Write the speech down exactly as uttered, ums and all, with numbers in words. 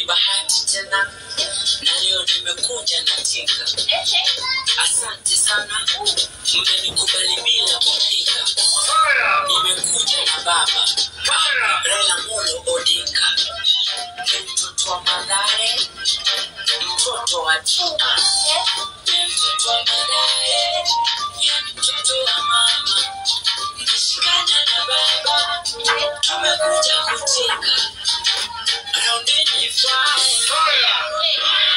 bahati tena na leo nimekuja na tika. Asante sana mmenikubali bila kupika. Nimekuja na baba Raila Amolo Odinga, mtoto wa Mathare, mtoto wa Chuka, mtoto wa Mathare, mtoto wa mama. Nikishikana na baba tumekuja kutika. Around any fire.